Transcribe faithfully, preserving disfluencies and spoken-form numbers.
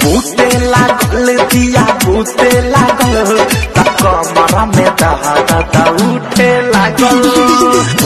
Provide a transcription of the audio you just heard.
बूते लागल दिया बूते लागल कमरा में दहा दहा उठे लागल।